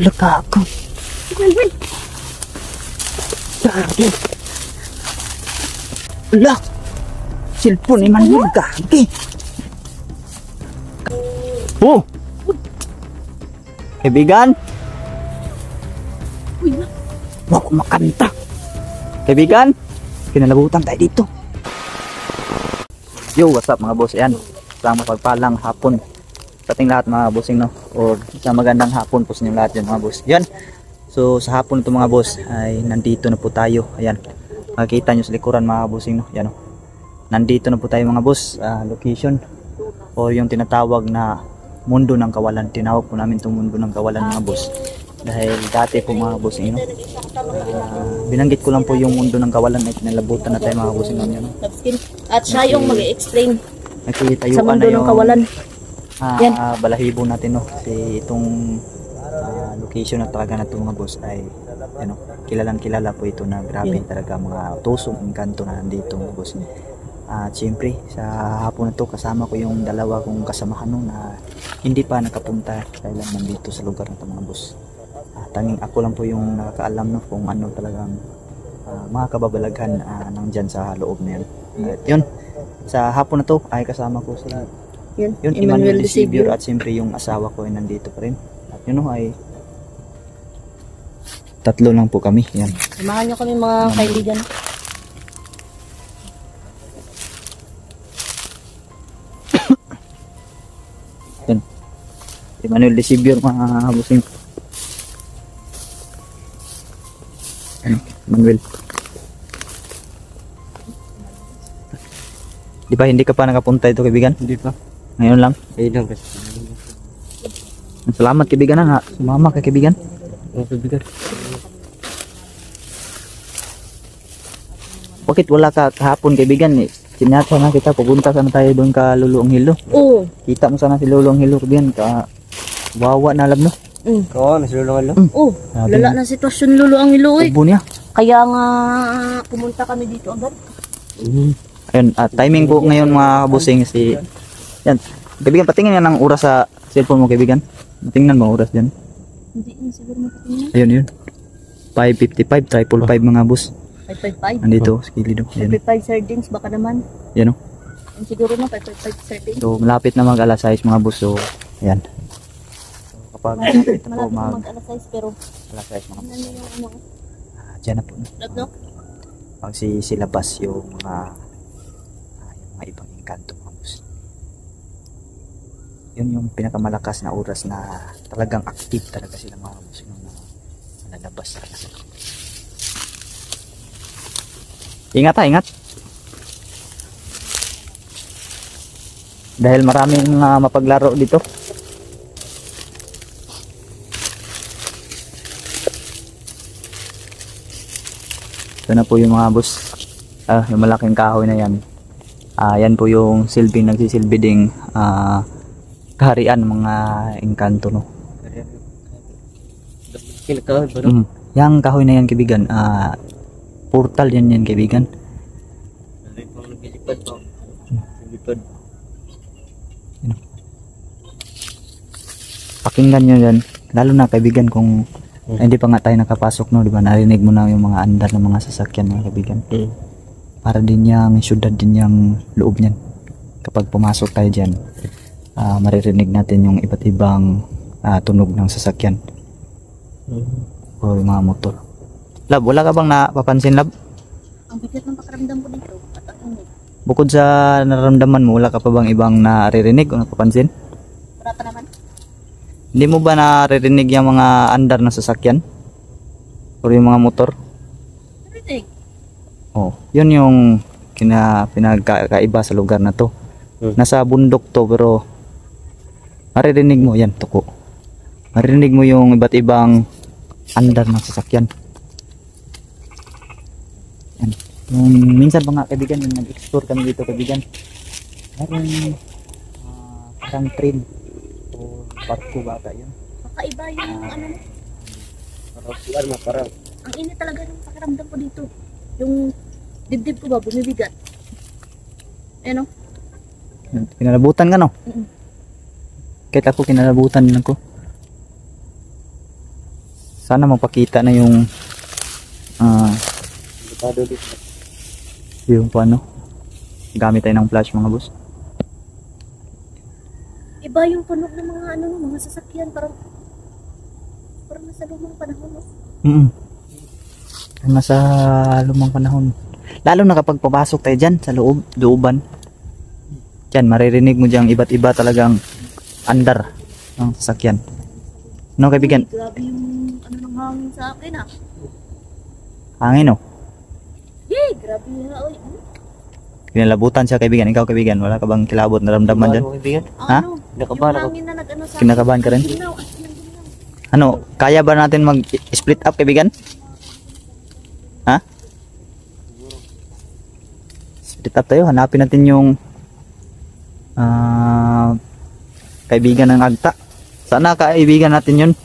Laka ako. Gagi. Ala. Cellphone ni Manuel gagi. Oh. Kaibigan. Wag ko makanta. Kaibigan, kinalabutan tayo dito. Yo, what's up mga boss? Ayan, isang mapagpalang hapon sa ating lahat mga bossing, no? O isang magandang hapon po sa inyo lahat yan mga boss. Yan, so sa hapon ito mga boss ay nandito na po tayo. Ayan, makikita nyo sa likuran mga bossing, no? Yan, no? Nandito na po tayo mga boss, location o yung tinatawag na mundo ng kawalan. Tinawag po namin itong mundo ng kawalan mga boss. Dahil dati po mga bossing, no? Binanggit ko lang po yung mundo ng kawalan ay kinalabutan na tayo mga bossing, no? At siya yung mag-explain sa mundo ng kawalan. Balahibo natin, no? Si itong location na talaga na ito mga boss ay ano, kilalang kilala po ito na grabe talaga mga tusong engkanto na nandito mga boss. At siyempre sa hapon na ito kasama ko yung dalawa kong kasamahan no, na hindi pa nakapunta dahil lang nandito sa lugar na ito mga boss. Tanging ako lang po yung nakakaalam no, kung ano talagang mga kababalaghan nandyan sa loob na yan. At yun, sa hapon na ito ay kasama ko si yun, Emmanuel Decibio at siyempre yung asawa ko ay nandito pa rin. At yun no, ay tatlo lang po kami. Yan. Samahan nyo kami mga kaibigan. Yan. Emmanuel Decibio mga busing. Manuel. Di ba hindi ka pa nakapunta ito kaibigan? Hindi pa. Ngayon lang? Ngayon lang kasi. Salamat kaibigan na sumama ka kaibigan. Kaibigan. Bakit wala ka kahapon kaibigan eh? Sinata na kita pupunta sana tayo doon ka Lulong Hilo. Oo. Kita mo sana si Lulong Hilo kaibigan ka wawa na alam no? Oo, nasulungan lang. Oo. Lala na sitwasyon Lolo ang Hilo eh. Ubo niya. Kaya nga pumunta kami dito agad. Ayun, timing po ngayon mga busing si yan. Kaibigan, patingin nga ng oras sa cellphone mo kaibigan. Tingnan mo oras dyan. Hindi na siguro matatingin. Ayun yun. 5:55, 555 mga bus. 555. Andito, sa kilid. Yan. 555 sardines baka naman. Yan o. Yan siguro na 555 sardines. So, malapit na mag alas 6 mga bus. So, ayan. So, kapag malapit na po Malapit mag alas 6 pero alas 6 mga bus. ano yung ano? Dyan na po. Love no? Pag silabas yung mga ibang engkanto mga bus. Yun yung pinakamalakas na oras na talagang active talaga sila mga bus. Yung nalalabas talaga. Ingat ha, ingat. Dahil maraming mapaglaro dito. Ito na po yung mga bus. Yung malaking kahoy na yan. Yan po yung silbing nagsisilbi ding kaharian mga engkanto no. Yang kahoy na yan kaibigan. Portal yan kaibigan. Pakinggan nyo yan. Lalo na kaibigan kung hindi pa nga tayo nakapasok no, di ba? Narinig mo na yung mga andar ng mga sasakyan mga kaibigan. Para din yung syudad din yung loob niyan. Kapag pumasok tayo dyan, maririnig natin yung iba't ibang tunog ng sasakyan. O yung mga motor. Lab, wala ka bang napapansin, Lab? Ang bigat ng pakiramdam ko dito at ang init. Bukod sa nararamdaman mo, wala ka pa bang ibang naririnig o napapansin? Wala pa naman. Hindi mo ba naririnig yung mga andar ng sasakyan? O yung mga motor? Narinig. Oh, yun yung pinagkaiba sa lugar na to. Nasa bundok to pero maririnig mo yan, tuko. Maririnig mo yung iba't ibang andar ng sasakyan. Yan. Yung minsan pa nga kaibigan, yung nag-explore kami dito kaibigan. Meron parang train o barko bata yun. Kakaiba yung ano. Parang Ang init talaga ng pakiramdam ko dito. Yung dibdib ko ba bumibigat. Ano? Kinalabutan ka no? Kahit ako kinalabutan din ako. Sana mapakita na yung Delikado dito. yung ano. Gamit tayo ng flash mga boss. Iba yung tunog ng mga ano, mga sasakyan. Parang nasa lumang panahon. No? Nasa lumang panahon. Lalo na kapag papasok tayo dyan sa looban. Dyan, maririnig mo dyan iba't iba talagang andar ng sasakyan. No, kaibigan? Uy, grabe yung ano ng hangin sa akin ah. Hangin, oh. Yay! Grabe na. Uy. Pinalabutan siya, kaibigan. Ikaw, kaibigan, wala ka bang kilabot na ramdaman dyan? Ano, kaibigan? Ha? Ano? Kinakabahan Yung ako. hangin na nag-ano sa Kinakabahan ka rin? Ginaw, at ginaw. Ano, kaya ba natin mag-split up, kaibigan? Ha? Split up tayo. Hanapin natin yung kaibigan ng Agta. Sana kaibigan natin yun.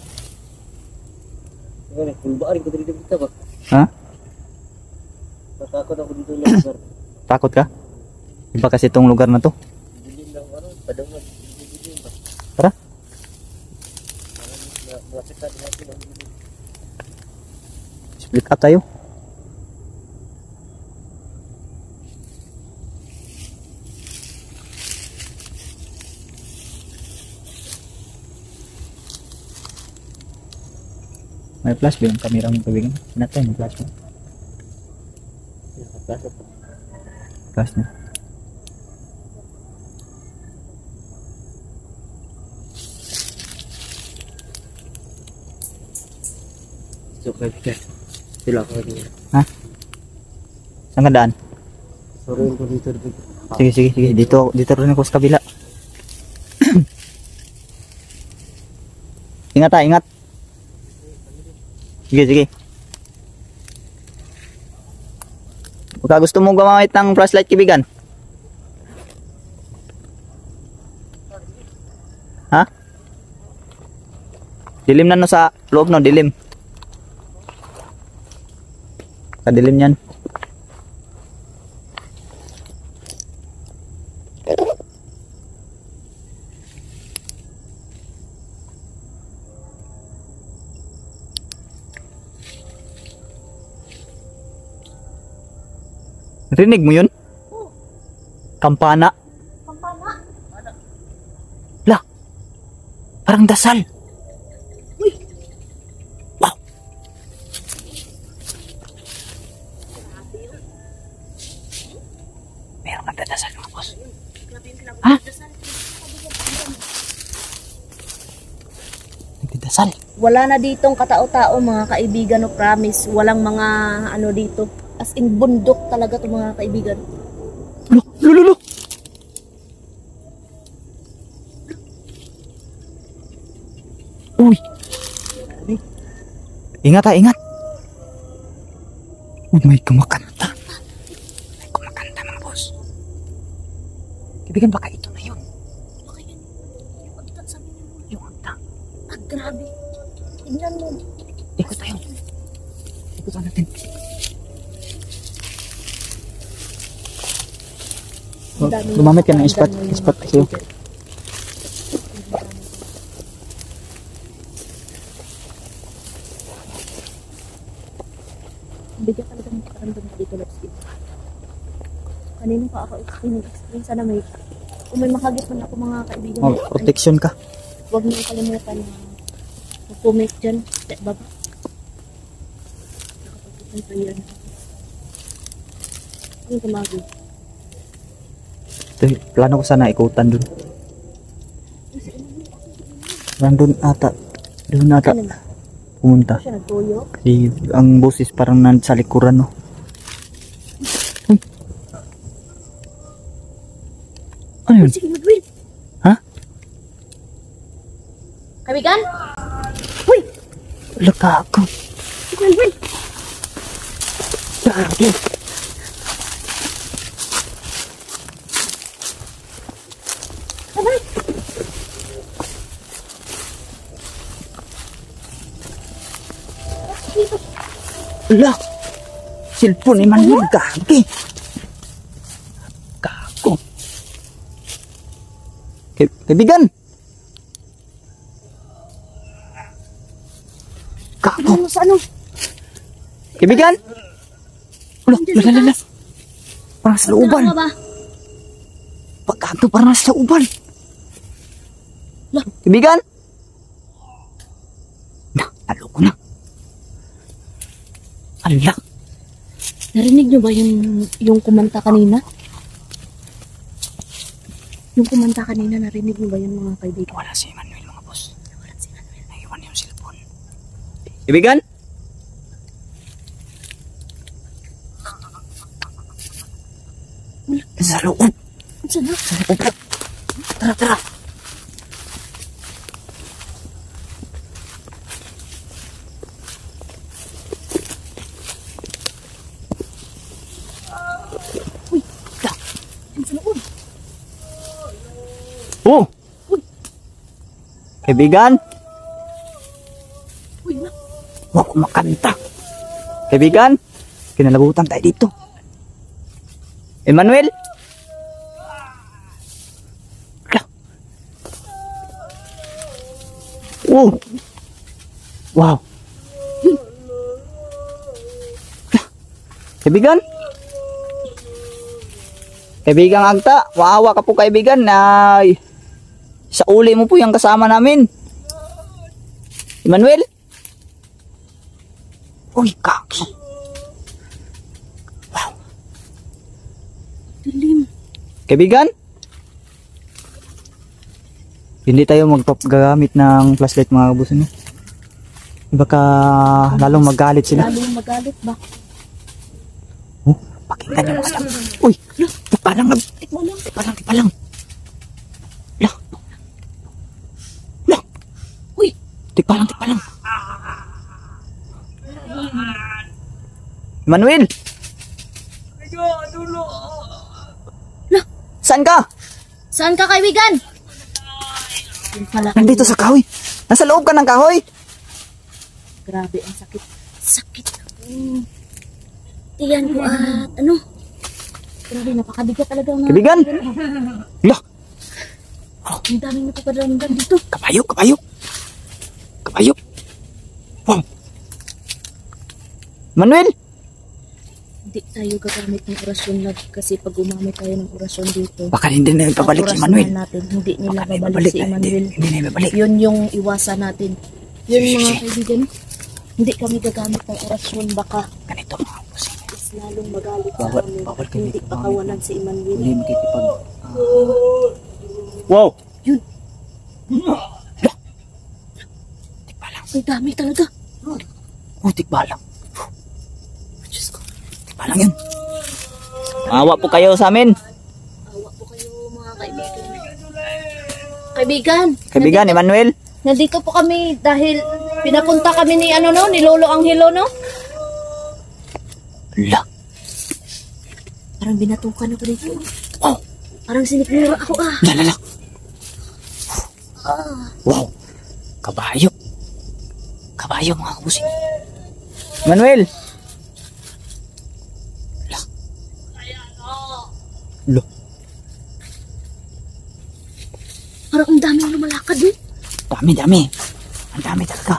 Ano, kulbaan ko dito ba? Ha? Natakot ako dito ng lugar. Takot ka? Iba kasi itong lugar na to. Dilim lang ano, padangan. Dilim ba? Tara. Masakat natin ang dilim. Split up tayo. May flash ba yung camera mo, kaibigan? Natin, may flash mo. Nakapasok ko. Flash na. So, kaibigan. Sila ako kaibigan. Ha? Saan ka daan? Sorry ko dito. Sige, sige, sige. Dito rin ako sa kabila. Ingat ha, ingat. Sige, sige. Baka gusto mo gumamit ng flashlight, kaibigan? Ha? Dilim na no sa loob, no? Dilim. Kadilim yan. Rinig mo yun? Oh, Kampana. kampana. La, parang dasal. Uy, Wow. Meron nagdadasal mga boss. grabe yung Ha? kinabagdasan. Nagdadasal. Wala na ditong katao-tao mga kaibigan, no, promise. Walang mga ano dito. As in bundok talaga to mga kaibigan. Lululu. Uy. Ingat ha, ingat. Uy, may kumakanta. May kumakanta mga boss. Kaibigan, baka ito na yun. Okay, yun. Yung agta sa amin yun. Yung anta. Ah, grabe. Tignan mo. Ikot tayo. Ikutan natin. Ang dami Gumamit ka ng ang spot. dami Spot mga kayo. kaibigan. Bigyan talaga ng pakaramdam ko dito, Lopski. Kanina pa ako explain. Sana may, kung may makagit man ako mga kaibigan. Oh, protection ka. Huwag niyo kalimutan na mag-comment dyan sa baba. Nakapag-comment pa yun. Ano gumagawa? Ito, plano ko sana ikutan dun. Nandun ata. Doon ata. Ano na? Pumunta. Siya nagtuyo? Si, ang boses parang nasa likuran, no? Uy. Ano yun? Sige, mag-win. Ha? Kaibigan? Uy! Laka ako. Sige, mag-win. Grabe. Sabay! Dito. Ala. Cellphone ni Manuel. Gagi. Gago. Kaibigan. Gago. Ano sa ano? Kaibigan? Wala. Parang sa looban. Ano ba? Pagkanto, parang nasa looban. Lah. Kaibigan? Naloko na. Ala. Narinig niyo ba yung kumanta kanina? Yung kumanta kanina, narinig niyo ba yun mga kaibigan? Wala si Manuel, mga boss. Wala si Manuel. Naiwan yung cellphone. Kaibigan? Sa loob. Saan na? Sa loob. Tara. Sa loob. Oh! Kaibigan? Uy, na. Huwag kumakanta. Kaibigan? Kinalabutan tayo dito. Emmanuel? Ala. Oh! Wow! Ala. Kaibigan? Kaibigang Agta, waawa ka po kaibigan na sa uli mo po yung kasama namin. Emmanuel? Uy, kaki. Wow. Dilim. Kaibigan? Hindi tayo magpapagamit ng flashlight mga kabusin. Baka lalong magalit sila. Lalo magalit ba? Oh, pakinggan nyo mga lang. Uy, tipalang. Tipalang. Uy! Tipalang. Manuel! Saan ka? Saan ka kaibigan? Yung pala. Nandito sa kahoy. Nasa loob ka ng kahoy. Grabe, ang sakit. Sakit. Tiyan ko at ano? Grabe, napakabigat talaga mga Kaibigan! Lah! Ang daming napapadramdam dito. Kabayo! Wow! Manuel! Hindi tayo gagamit ng orasyon lab kasi pag gumamit tayo ng orasyon dito, Baka hindi na ibabalik si ang Manuel. orasyonan natin, hindi nila Baka na babalik si ibabalik. Emmanuel. Hindi na ibabalik. Yun yung iwasan natin. Yun Sige, mga sige. kaibigan, hindi kami gagamit ng orasyon baka Ganito mga boss. mas lalong magalit sa Bawal- amin. bawal kami Hindi gumamit. pakawalan si Emmanuel. Hindi makikipag... Wow! Yun, Tikbalang. ang dami talaga. Oh, tikbalang. Diyos ko, Tikbalang yun. Awa po kayo sa amin. awa po kayo mga kaibigan. Kaibigan, Kaibigan, Emmanuel. nandito po kami dahil pinapunta kami ni ni Lolo Angelo, no? Lah. Parang binatukan ako dito. Wow! Parang sinikmura ako Lalala. Wow! Kabayo mga kabusing. Manuel! Lah. Lah. Parang ang daming lumalakad eh. Dami. Ang dami talaga.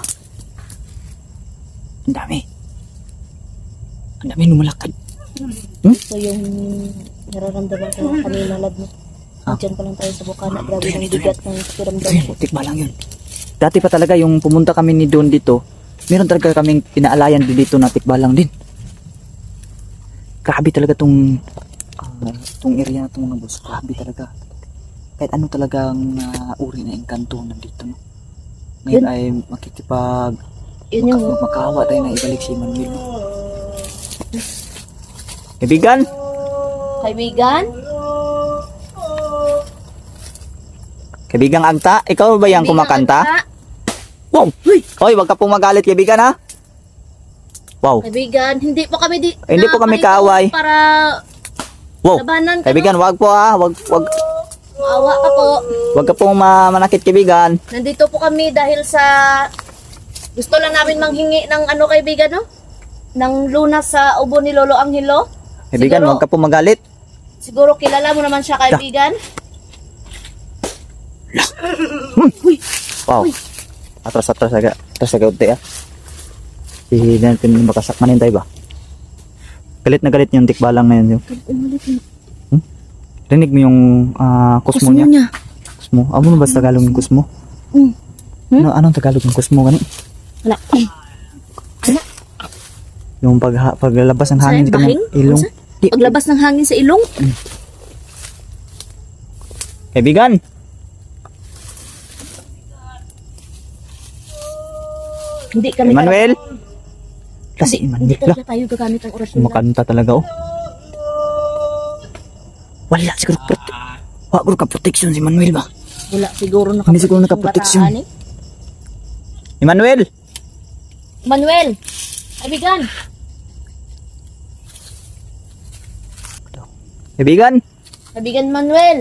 Ang dami lumalakad. So yung nararamdaman ko kanina lad mo. Diyan pa lang tayo sa bukana. Grabe ng bigat ng pakiramdam Ayun, ko. tikma lang yun. Dati pa talaga yung pumunta kami ni Don dito, meron talaga kaming pinaalayan din dito na tikbalang din. Grabe talaga tong area na itong mga boss. Grabe talaga. Kahit ano talagang uri na engkanto nandito. No? Ngayon Yun. ay makikipag Yun yung makahawa tayo na ibalik si Manuel. No? Kaibigan! kaibigan. Kaibigang Agta, ikaw ba yung kumakanta? Wow! Hoy, wag ka pong magalit kaibigan ha? Wow! Kaibigan, hindi po kami Hindi po kami kaaway. para Wow! labanan ka. Kaibigan, wag po ha. Wag Awa ka po. Wag ka pong manakit kaibigan. Nandito po kami dahil sa gusto lang namin manghingi ng kaibigan, no? Ng lunas sa ubo ni Lolo Angelo. Kaibigan, Siguro- wag ka pong magalit. Siguro kilala mo naman siya, kaibigan. Wow. Atras aga. Atras aga unti ah. Si natin makasakmanin tayo ba? Galit na galit yung tikbalang na yun. Umalit na. Rinig mo yung kusmo niya. Kusmo. Amo na ba sa Tagalog yung kusmo? Anong Tagalog yung kusmo gani? Wala. Yung paglalabas ng hangin Saan? ka ng Bahing? ilong. Di- Paglabas ng hangin sa ilong. Kaibigan! Hindi kami Emmanuel! Kasi Hindi Emmanuel talaga tayo gagamit ng orasyon lang. kumakanta talaga oh. Wala siguro wala ka protection si Manuel ba? Wala siguro Hindi siguro nakaproteksyon. bataan, eh. Emmanuel! Manuel! Kaibigan! Kaibigan! Kaibigan Manuel!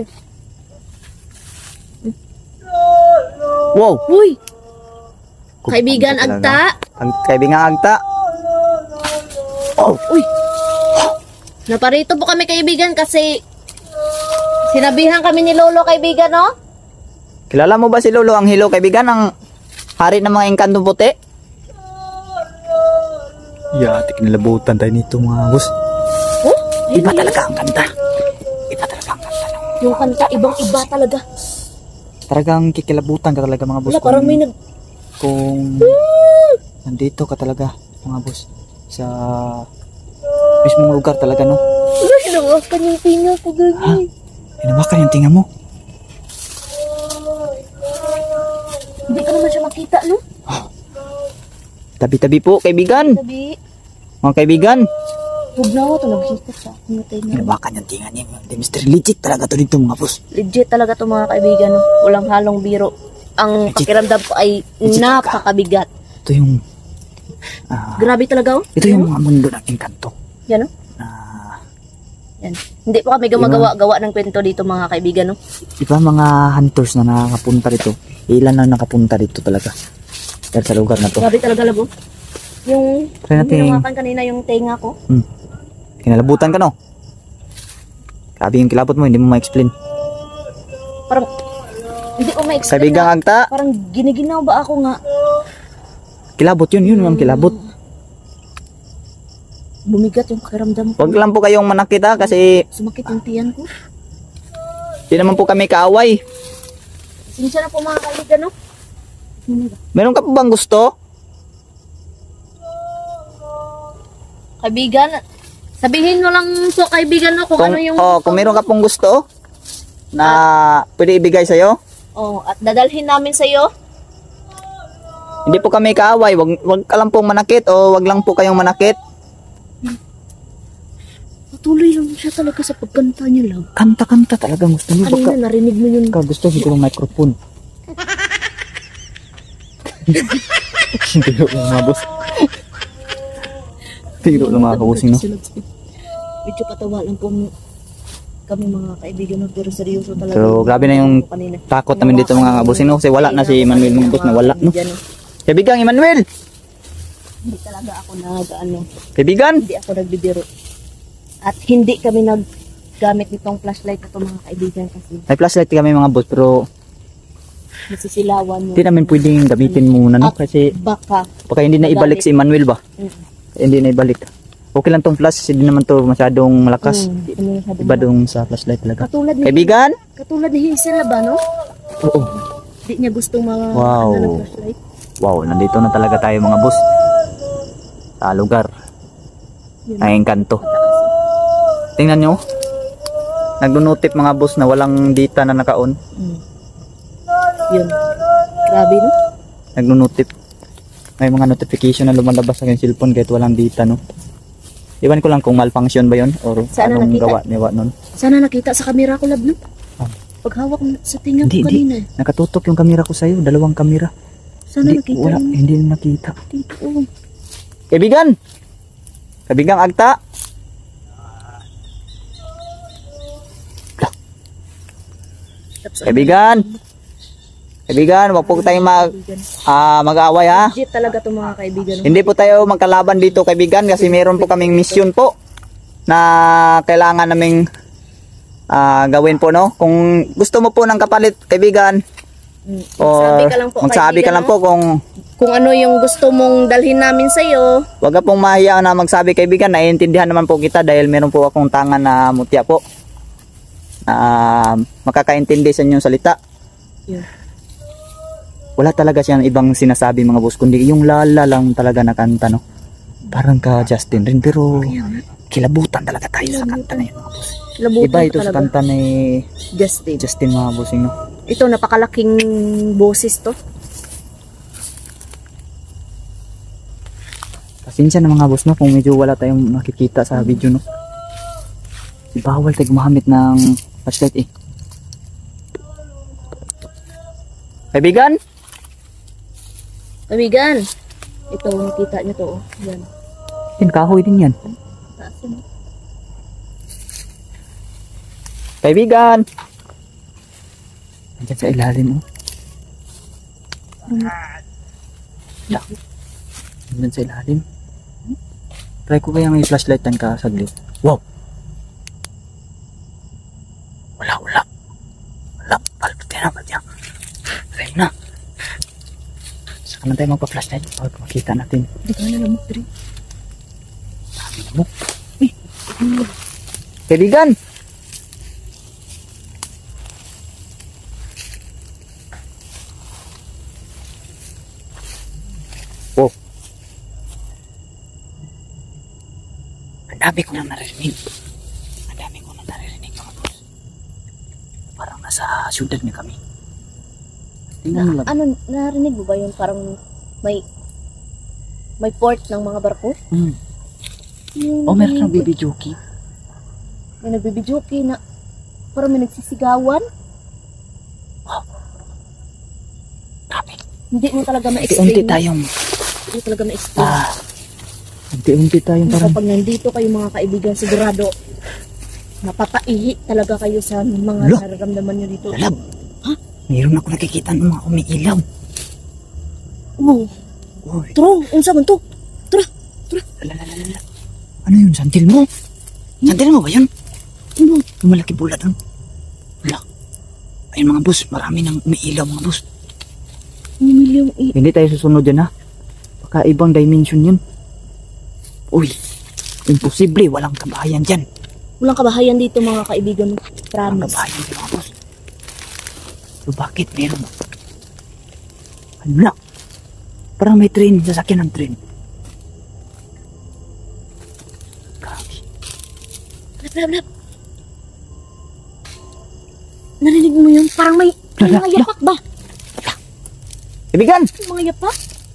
Wow! Uy! Kaibigan Agta! Kaibigan Agta! Oh! Uy! Naparito po kami kaibigan kasi sinabihan kami ni Lolo kaibigan, no? Kilala mo ba si Lolo ang Hilo kaibigan? Ang hari ng mga engkantong puti? Yati kinalabutan tayo nito mga boss. Oh? Iba talaga ang kanta. Iba talaga ang kanta. Yung kanta, ibang-iba talaga. Talagang kikilabutan ka talaga mga boss. Wala, parang may nag... Kung nandito ka talaga mga boss sa mismong lugar talaga no. Wala, hinawakan yung tinga ko Ha? gani. Hinawakan yung tinga mo. Hindi ko naman siya makita, no? Tabi-tabi po kaibigan. Sabi, Mga kaibigan. huwag na ako ito, naghita sa akin yung tinga. Hinawakan yung tinga niya. Mr. Legit talaga to dito mga boss. Legit talaga to mga kaibigan, no? Walang halong biro. Ang Legit. pakiramdam ko ay Legit napakabigat. Ito yung Grabe talaga, oh. ito yung mga mundo ng engkanto. Yan, no? Na Yan. Hindi po kami gumagawa-gawa ng kwento dito mga kaibigan, no? iba mga hunters na nakapunta dito. Ilan na nakapunta dito talaga. Dahil sa lugar na to. Grabe talaga, labo. Yung Try natin. hinawakan kanina yung tenga ko. Kinalabutan ka no. Grabe yung kilabot mo, hindi mo ma-explain. Parang, hindi ko ma-explain Kaibigang na, Agta, parang giniginaw ba ako nga kilabot yun ang kilabot. bumigat yung pakiramdam ko. Huwag lang po kayong manakita kasi Sumakit yung tiyan ko. di naman po kami kaaway. Sinsya na po mga kaibigan, no? Meron ka po bang gusto? Kaibigan, sabihin mo lang po kaibigan, no? Kung ano yung... kung meron ka pong gusto na pwede ibigay sa'yo, Oh, at dadalhin namin sa iyo. hindi po kami kaaway. Wag ka lang pong manakit o wag lang po kayong manakit. Patuloy lang siya talaga sa pagkanta niya lang. Kanta-kanta talaga gusto niyo. Baka Kanina narinig mo yun. ka gusto siguro ng microphone. Tiro lang mga boss. Tiro lang mga kabusing no. Medyo patawa lang po kami mga kaibigan, no? Pero seryoso talaga. So grabe na yung kanina. takot namin dito mga kabusing no. Kasi wala na si Manuel mga boss na wala no. Kaibigan, Kaibigang Emmanuel! Hindi talaga ako ano, Kaibigan! hindi ako nagbibiro. At hindi kami naggamit nitong flashlight na to mga kaibigan kasi May flashlight kami mga boss pero nasisilawan yung hindi namin pwedeng gamitin muna no. Kasi baka. baka hindi na ibalik si Emmanuel ba? Hindi na ibalik. Okay lang tong flash, hindi naman to masyadong malakas. Hindi naman masyadong Iba dong sa flashlight talaga. Kaibigan Kaibigan? katulad ni Hazel ba, no? Oo. Hindi niya gustong mga Wow. ano, ng flashlight. Wow, nandito na talaga tayo mga boss. Sa lugar. Yun. Ay, engkanto. Tingnan nyo. Nagdunotip mga boss na walang data na naka-on. Yun. Grabe, no? Nagdunotip. May mga notification na lumalabas sa aking cellphone kahit walang data, no? Iwan ko lang kung malfunction ba yun or Saan na anong nakita? gawa nun. Sana nakita sa camera ko, lab, no? Ah. Paghawak mo sa tinga Hindi, ko kanina. Nakatutok yung kamera ko sa'yo. Dalawang kamera. Sana nakita Wala, yun. hindi nakita. Dito, oh. Kaibigan! Kaibigang Agta! Kaibigan! Kaibigan, wag po tayong mag-away ha. Legit talaga to mga kaibigan. No? Hindi po tayo magkalaban dito kaibigan kasi meron po kaming mission po na kailangan naming gawin po no. Kung gusto mo po ng kapalit kaibigan, Magsabi ka lang po, magsabi ka kaibigan, lang po kung ano yung gusto mong dalhin namin sa'yo. wag ka pong mahiya na magsabi kaibigan, naiintindihan naman po kita dahil meron po akong tangan na mutya po. Makakaintindi sa inyong salita. Yun. Wala talaga siyang ibang sinasabi mga boss, kundi yung lala lang talaga na kanta, no? Parang ka Justin rin, pero kilabutan talaga tayo sa kanta na yun mga boss. Labutan Iba ito sa talaga. kanta ni Justin. Justin mga bossing, no? Ito, napakalaking boses to. Pasensya na mga boss, no, kung medyo wala tayong nakikita sa video, no? Bawal tayo gumamit ng flashlight eh. Kaibigan? Kaibigan, ito, nakita nyo to. Oh. Yan. Yan, kahoy din yan. Taas yun. Kaibigan! Nandiyan sa ilalim, oh. Wala. Nandiyan sa ilalim. Try ko kaya may flashlightan ka saglit. Wow! Wala. Palpatyan na. Try na. Saka na tayo magpa-flashlight para makita natin. Hindi ka na lamok rin. Dami mo. Kaibigan! Oh. Ang dami ko nang naririnig. Mga boss. Parang nasa syudad na kami. Tingnan mo lang. Ano, narinig mo ba yun? Parang may port ng mga barko? Yung Oh, meron ng baby jockey. May nagbibidyoke na parang may nagsisigawan. Dami. Hindi mo talaga Unti-unti ma-explain. tayong, Hindi talaga ma-explain. unti-unti tayong parang, Kapag nandito kayo mga kaibigan, sigurado mapapaihi talaga kayo sa mga Lo! nararamdaman nyo dito. lalab. Ha? Meron ako nakikita ng mga umiilaw. Oh, Uy, tro, unsa man to? Tara, lalalala. Ano yun? Santil mo? Santil mo ba yun? ano? Yung malaki bulat doon. Wala. Ayun mga boss, marami nang umiilaw mga boss. Milyong Hindi tayo susunod dyan ha. Baka ibang dimension yun. Uy, imposible. Walang kabahayan dyan. Walang kabahayan dito mga kaibigan. Walang Promise. kabahayan dyan mga boss. So bakit meron? Ano? Parang may train, sasakyan ng train. Grabe. Lap. Narinig mo yun? Parang may Lala, mga yapak ba? Ibigan! Mga yapak?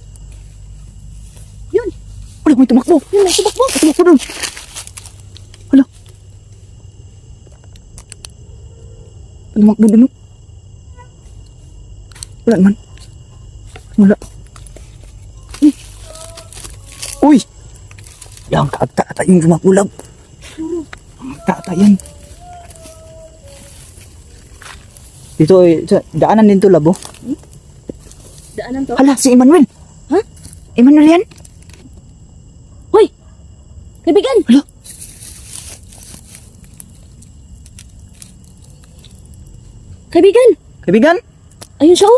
Yun, Wala, may tumakbo. yun, may subak mo. Tumakbo doon. Wala. Tumakbo doon. Wala naman. Wala. Uy! Yan, kaagta-ata yung gumakulab. Ang agta-ata yan. Dito, daanan din to, labo. Daanan to. Hala, si Emmanuel. Ha? Emmanuel yan? Hoy! Kaibigan! Hala. Kaibigan! Kaibigan? Ayun siya oh.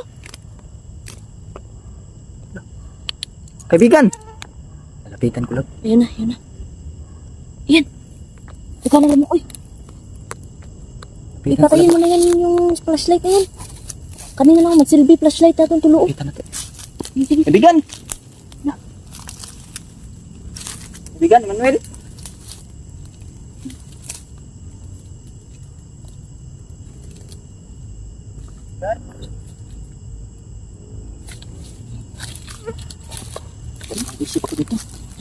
Kaibigan? Lalapitan ko lang. Ayan na. Ayan. Ikaw na mo. Uy, Lapitan ko lang. ipatayin mo na yan yung flashlight na yan. Kanina lang magsilbi flashlight natin tulo. Kita natin. Sige. Kaibigan? Kaibigan, Emmanuel? Isip ako dito.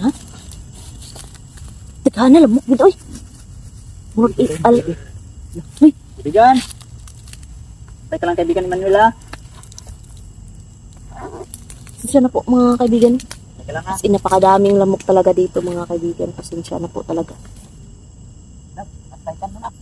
Teka na, lamok dito. Uy. Murag al... Uy, Kaibigan? Teka lang kaibigan Emmanuel ha. pasensya na po mga kaibigan. Teka lang ha. As in, napakadaming lamok talaga dito mga kaibigan. Pasensya na po talaga. Teka mo na.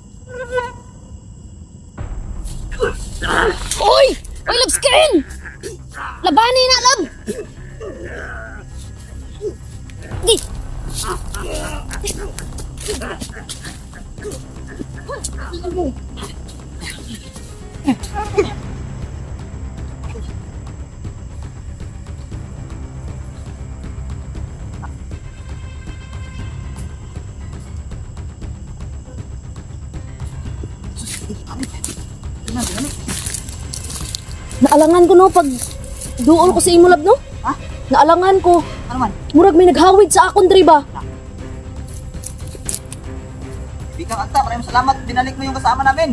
Uy! Uy, love screen! Tabani na, love! Di! Naalangan ko no pag duol ko sa imo lab no? Ha? Naalangan ko. Ano man? Murag may naghawid sa akon diri ba? Bikang Agta, maraming salamat. Binalik mo yung kasama namin.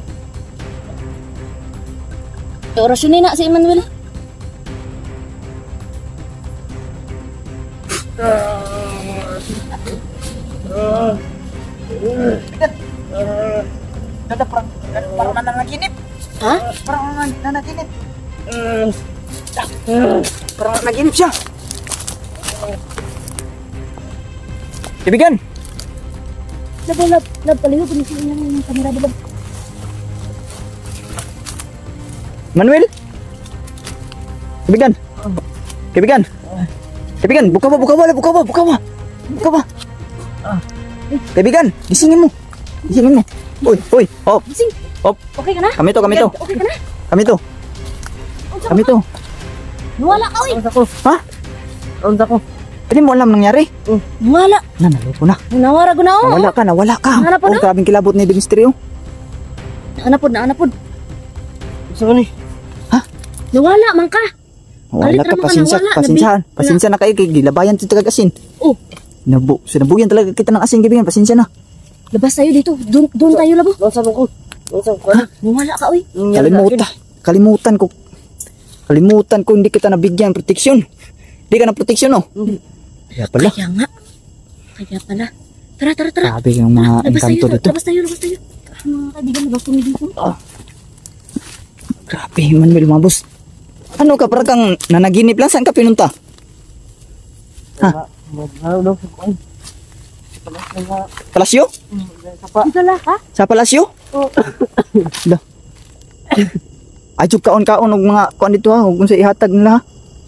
Orasyon ni na si Emmanuel. Dada, parang nananaginip. Ha? Parang nananaginip. Parang nananaginip siya. Kaibigan! Lab, palihog ko ni siya yung kamera ba? Manuel? Kaibigan! Kaibigan! Kaibigan, buka ba? Kaibigan, gisingin mo. Uy, hop. Gising. Hop. Okay ka na? Kami to. Okay ka na? Kami to. Nuwala ka, uy! Ha? Unsa ko? Hindi mo alam nangyari? Nuwala. Nanalo na. Nawara ko na, oh. Nawala ka. Hanap po na? Grabing kilabot ni Demisterio. Naanapod. Unsa ko ni? Nawala, man ka. Wala Alit ka, raman ka, pasensya. nawala. Pasensya na kayo, kay gilabayan ito tagag asin. Oh, Sinabuyan talaga kita ng asin, kaibigan. Pasensya na. labas tayo dito. Doon tayo labo. Unsa ko? Nawala ka, uy. Kalimutan ko hindi kita nabigyan ng proteksyon. Hindi ka na proteksyon, no? Kaya pala. Kaya pala. Tara. Grabe yung mga engkanto dito. Labas tayo. Mga kaibigan, labas kami dito. Grabe, Manuel, mga boss. Ano ka, parang kang nanaginip lang. Saan ka pinunta? Palasyo? Dito lang, ha? Sa palasyo? Oo. Da. Ayok kaon-kaon og mga kuan dito ha, ug kung sa ihatag nila ha.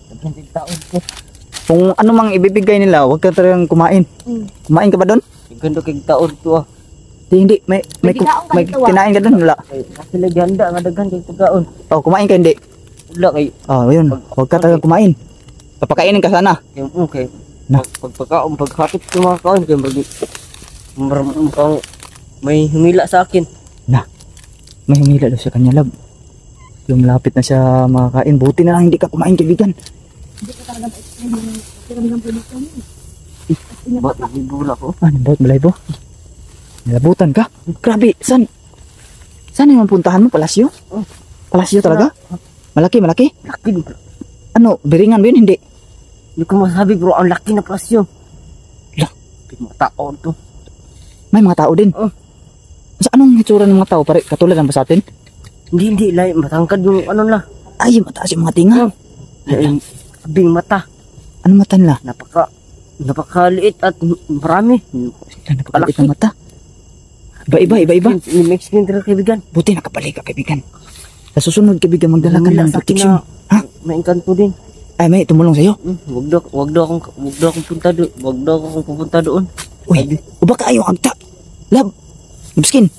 Kung ano mang ibibigay nila, huwag ka talagang kumain. Kumain ka ba doon? Gando kay taon to ah. Hindi, may Biglaong ka may dito, ah. kinain ka doon wala. Kasi lagi handa nga daghan kay pagkaon. Oh, kumain ka hindi. Wala kay Yun. Huwag ka talagang kumain. Papakainin ka sana. kay Na. pagpagkaon paghatid ko mga kaon kay mukhang may humila sa akin. May humila daw sa kanya, lab. Yung malapit na siya makakain. Buti na lang hindi ka kumain, kaibigan. Hindi ka talaga ma-explain yung production mo. Bakit bibula ko? Ba't balay po? Nilabutan ka? Grabe, saan yung puntahan mo? Palasyo? Palasyo talaga? Malaki? Laki. Ano, biringan ba yun? Hindi. Hindi ko masabi bro, ang laki na plasyo. Lah. Mga taon to. May mga tao din. Sa anong itsura ng mga tao? Pare, katulad ng ba sa atin? Hindi, matangkad yung ano na. Ay, mataas yung mga tinga. Abing mata. Ano mata nila? Napakaliit at marami. Napakaliit ng mata. Iba-iba. Mexican talaga kaibigan. Buti nakabalik ka, kaibigan. Sa susunod, kaibigan, magdala ka ng protection. Ha? May engkanto din. Ay, may tumulong sa'yo. Wag daw akong punta doon. Wag daw akong pupunta doon. Uy, uba ka yung agta. Lab. Labskin.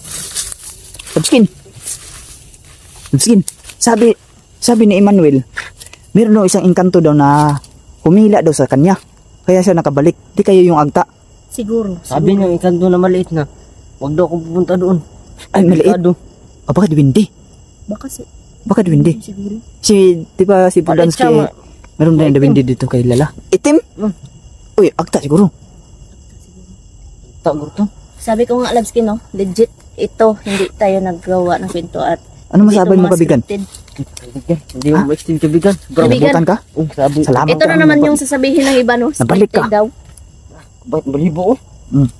Sabi ni Emmanuel, meron daw isang engkanto daw na humila daw sa kanya. Kaya siya nakabalik. Di kayo yung agta. Siguro. Sabi niya engkanto na maliit na. Wag daw akong pupunta doon. Ay, maliit. Delikado. O, baka diwindi. Baka Diwindi. siguro. Di ba si Maliit Budansky, siya, meron din diwindi dito kay Lala. Itim? Uy, agta siguro. Tagur to. Sabi ko nga, Labskin, no? Legit, ito, hindi tayo naggawa ng kwento at Ano hindi masabi ito mo, mga kabigan? scripted. Kaibigan. Hindi mo ma-extend kaibigan. Bro, Kaibigan. Nabutan ka? sabi. Salamat Ito na naman yung sasabihin ng iba, no? Nabalik ka. Scripted daw. Ba't balibo oh?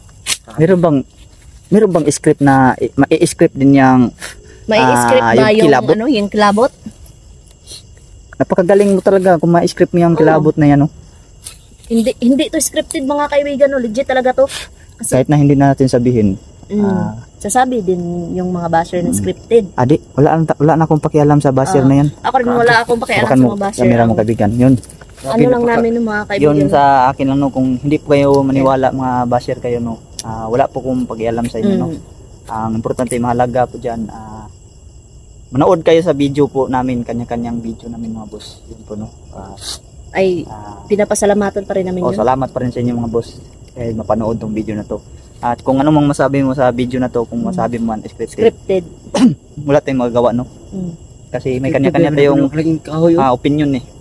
Meron bang script na mai-script din yung May script ba yung yung, kilabot? yung kilabot? Napakagaling mo talaga kung ma-script mo yung kilabot na yan, no? Hindi to scripted mga kaibigan, no? Legit talaga to. Kasi Kahit na hindi na natin sabihin, Sasabi din yung mga basher na scripted. Adi, wala na akong pakialam sa basher na yan. Ako rin wala akong pakialam Hawakan sa mo, mga basher. camera mo kaibigan. Yun. Ano lang namin ng mga kaibigan. Yun sa akin lang no, kung hindi po kayo maniwala mga basher kayo no, wala po kong pakialam sa inyo no. Ang importante mahalaga po diyan, manood kayo sa video po namin, kanya-kanyang video namin mga boss. Yun po no. Ay, pinapasalamatan pa rin namin yun. Salamat pa rin sa inyo mga boss dahil mapanood tong video na to. At kung ano mang masabi mo sa video na to, kung masabi mo man Scripted. wala tayong magagawa no. Kasi may kanya-kanya tayong opinion eh.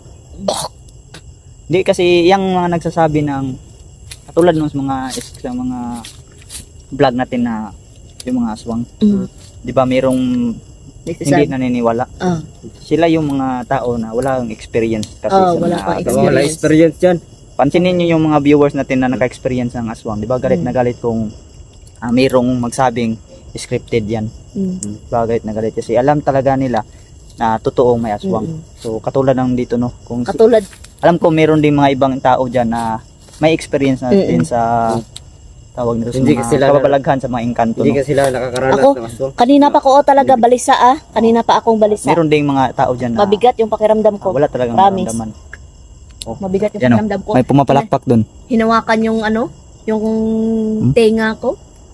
Hindi kasi yung mga nagsasabi ng katulad ng sa mga vlog natin na yung mga aswang. 'Di ba merong hindi naniniwala. Sila yung mga tao na walang experience kasi wala experience diyan. Pansinin niyo yung mga viewers natin na naka-experience ng aswang. 'Di ba galit na galit kung mayroong magsabing scripted 'yan. Diba galit na galit kasi alam talaga nila na totoong may aswang. So katulad ng dito no, kung alam ko meron ding mga ibang tao diyan na may experience na din sa tawag nito sa kababalaghan sa mga engkanto. Hindi no? kasi sila nakakaranas ng aswang. Kanina pa ko talaga balisa Kanina pa akong balisa. Meron ding mga tao diyan na mabigat yung pakiramdam ko. Wala talagang Promise. maramdaman. Mabigat yung pakiramdam ko. May pumapalakpak doon. Hinawakan yung yung tenga ko.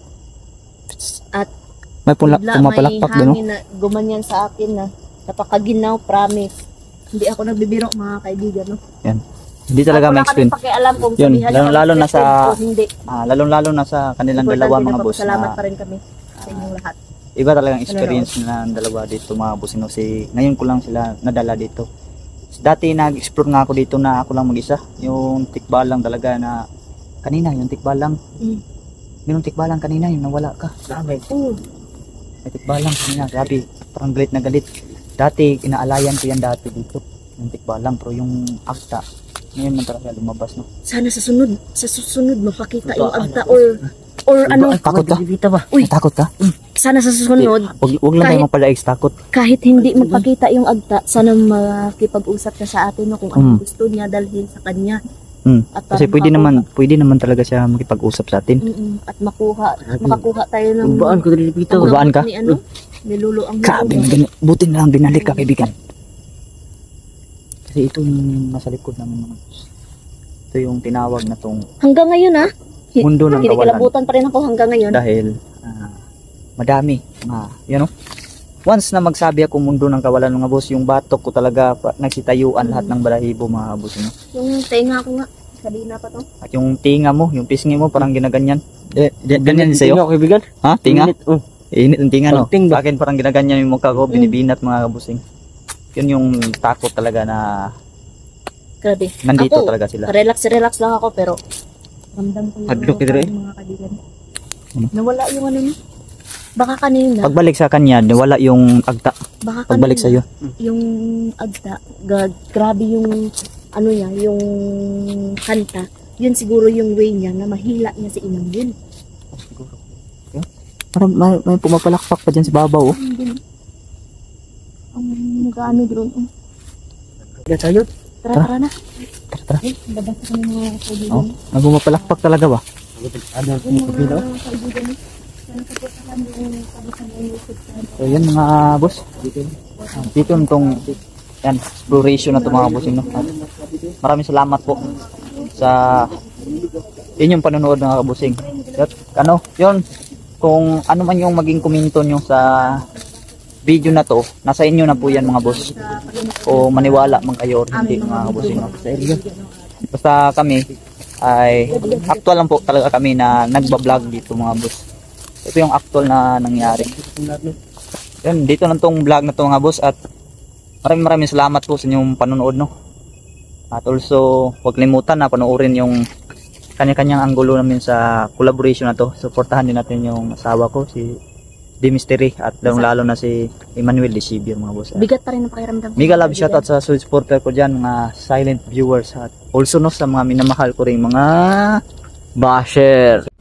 At may pumapalakpak doon. May hangin na gumanyan sa akin na napakaginaw, promise. Hindi ako nagbibiro mga kaibigan, no? Yan. Hindi talaga may experience. Wala pakialam kung Yun, sabihan lalo na sa hindi. Lalo na sa kanilang dalawa mga boss. Salamat pa rin kami sa inyong lahat. Iba talagang experience na ng dalawa dito mga boss. Ngayon ko lang sila nadala dito. Dati nag-explore nga ako dito na ako lang mag-isa. Yung tikbalang talaga na kanina, yung tikbalang. Yung tikbalang kanina, yung nawala ka. Grabe. May tikbalang kanina, grabe. Parang galit na galit. Dati, inaalayan ko yan dati dito. Yung tikbalang, pero yung agta, ngayon man talaga lumabas, no? Sana sa susunod mapakita yung agta or ano. Takot ka? Uy, takot ka? Sana sa susunod. Huwag lang tayo magpalaix takot. Kahit hindi magpakita yung agta, sana makipag-usap ka sa atin no, kung ano gusto niya dalhin sa kanya. At kasi pwede naman talaga siya makipag-usap sa atin. At makakuha tayo ng Ubaan ko dali dito. Ubaan ka? Ni ano? Nilulo ang Grabe, buti na lang binalik ka, kaibigan. Kasi ito yung nasa likod namin mga boss. Ito yung tinawag na tong hanggang ngayon mundo ng kawalan. Kinikilabutan pa rin ako hanggang ngayon. Dahil madami. You know? Once na magsabi ako mundo ng kawalan mga boss, yung batok ko talaga nagsitayuan lahat ng balahibo mga boss. No? Yung tenga ko nga, kanina pa to. At yung tinga mo, yung pisngi mo parang ginaganyan. Ganyan sa'yo? Tinga, kaibigan? Ha? Tinga? Init ang tinga no? Pagting ba? Sa akin parang ginaganyan yung mukha ko, binibinat mga kabusing. Yun yung takot talaga na grabe. nandito Ako, talaga sila. Relax lang ako pero ramdam ko Hadlok ka rin? mga kaibigan. Nawala yung ano niya. Baka kanina. Pagbalik sa kanya, wala yung agta. Baka Pagbalik kanina, sa'yo. yung agta, grabe yung ano niya, yung kanta. Yun siguro yung way niya na mahila niya si Inang yun. Siguro. Parang may pumapalakpak pa dyan sa babaw. Ang nag-ano doon. Yan tayo. Tara na. Tara. Babasa kami mga kaibigan. Oh, nagpumapalakpak talaga ba? Ano Yun yung mga kapila? kaibigan. Sana kapusahan yung kabusan yung YouTube channel. So yan mga boss. Dito itong yan, exploration na ito mga bossing. No? Maraming salamat po sa inyong panonood mga kabusing. Ano, yun, kung ano man yung maging komento nyo sa video na to, nasa inyo na po yan mga boss. O maniwala man kayo or hindi mga kabusing. No? Basta kami ay actual lang po talaga kami na nagbablog dito mga boss. Ito yung actual na nangyari. Yan, dito lang tong vlog na to mga boss at maraming salamat po sa inyong panonood no. At also, huwag limutan na panoorin yung kanya-kanyang anggulo namin sa collaboration na to. Suportahan din natin yung asawa ko, si D Mystery at lalo na si Emmanuel Decibio mga boss. Bigat pa rin ang pakiramdam ko. Mega love shoutout sa supporter ko dyan, mga silent viewers at also no sa mga minamahal ko rin mga Basher.